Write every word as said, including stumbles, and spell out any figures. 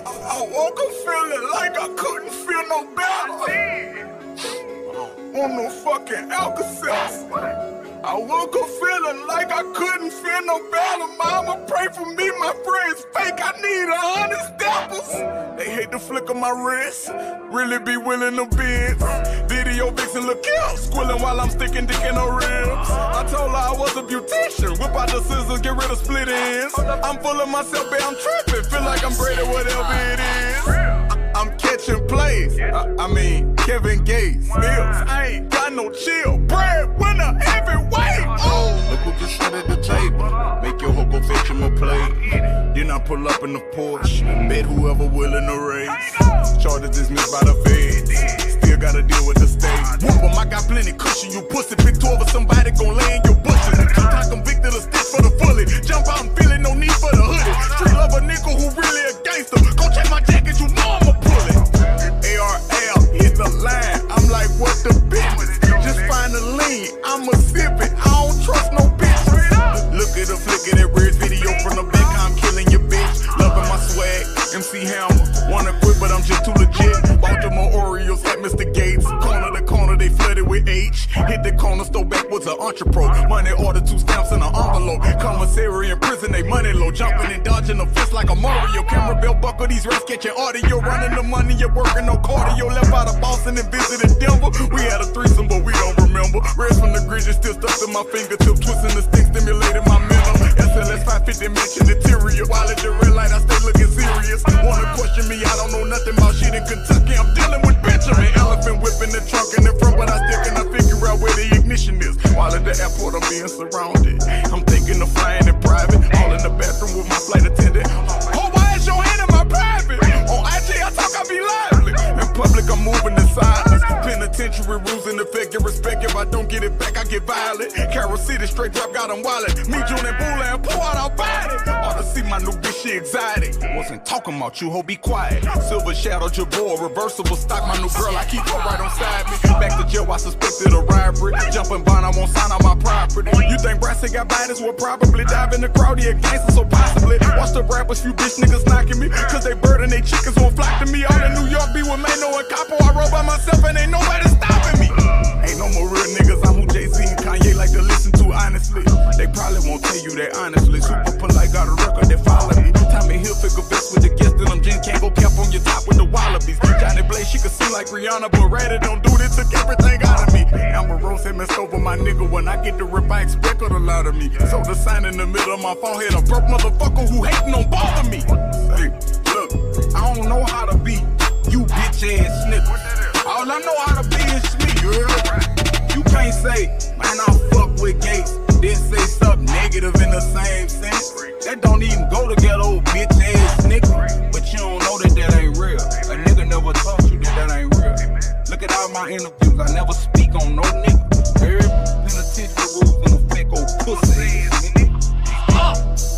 I woke up feeling like I couldn't feel no better. Want no fucking Alka-Seltzer. I woke up feeling like I couldn't feel no better. Mama, pray for me, my friends fake. I need a hundred steppers. They hate the flick of my wrist. Really be willing to bend. Video vixen look out, squilling while I'm sticking dick in her ribs. I told her I was a beautician. Whip out the scissors, get rid of split ends. I'm full of myself, babe, I'm tripping. Feel like I'm Brady, whatever it is. I'm catching plays. I, I mean, Kevin Gates. Mills, I ain't got no chill. Bread winner, heavyweight. Oh, look who just sat at the table. Make your hoe go fetch him a plate. Then I pull up in the Porsche. Bet whoever willing to race. Charges dismissed by the feds. Still gotta deal with the state. Whoop 'em, I got plenty cushion. You pussy, pick two over somebody gon' lay in your bushes. Two time convicted of stick for the fully. Jump out and feeling no need for the hoodie. Street love a nigga who really a gangster. Go check my jacket, you know I'm a bullet. A R L, hit the line. I'm like, what the business? Just find the lean. I'm a sip it. I don't trust no bitch. Look at the flick of that red video from the back. I'm killing your bitch. Loving my swag. M C Hammer. Wanna quit, but I'm just too legit. Baltimore Orioles at Mister Gates. Corner to corner, they flooded with H. Hit the corner store backwards an entrepot. Money order, two stamps in an envelope. Commissary in prison, they money low. Jumping and dodging the fist like a Mario. Camera bell buckle, these rats catching audio. Running the money, you're working no cardio. Left out of Boston and visited Denver. We had a threesome, but we don't remember. Rest from the grid, still stuck to my fingertip. Twisting the stick, stimulating my mental. S L S five fifty mention interior. While at the red light, I stay looking serious. Wanna question me, I don't know nothing about shit in Kentucky. I'm dealing with Benjamin. Elephant whipping the trunk in the front, but I still cannot figure out where the ignition is. While at the airport, I'm being surrounded. I'm thinking of flying in private. All in the bathroom with my flight attendant. Oh, why is your hand in my private? On I G, I talk, I be lively. In public, I'm moving in silence. Penitentiary rules in effect, get respect. If I don't get it back, I get violent. Carol City, straight drop, got them wallet. Me, June, and Bula, and pull out, I'll fight it. Ought to see my new bitch, she exotic. Wasn't talking about you, ho, be quiet. Silver shadow, Jabor, reversible stock. My new girl, I keep her right on side me. Back to jail, I suspected a robbery. Jumping bond, I won't sign on my property. You think Brassy got bodies? Will probably dive in the crowd, he a gangster, so possibly. Watch the rappers, few bitch niggas knocking me. Cause they bird and they chickens won't flock to me. All in New York, be with Mano and Capo. I roll by myself and ain't nobody stopping me. Ain't no more real niggas, I'm who Jay-Z and Kanye like to listen to, honestly. They probably won't tell you that honestly. Super polite, got a record that follow me. Tommy Hilfiger vest with the guest and I'm Jen Kango cap on your top with the wallabies. Johnny Blaze, she could sing like Rihanna, but Ratty don't do this, took everything out of me. Amber Rose had messed over my nigga. When I get the rip, I expect her to lie to me. So the sign in the middle of my forehead, a broke motherfucker who hating on both of me. Hey, look, I don't know how to be you bitch ass nigga. All I know how to be is me, girl. You can't say, man, I fuck with Gates. Then say something negative in the same sense. That don't even go together, old bitch ass nigga. But you don't know that that ain't real. A nigga never taught you that that ain't real. Look at all my interviews, I never speak on no nigga. Very penitentiary rules in effect, old pussy ass nigga.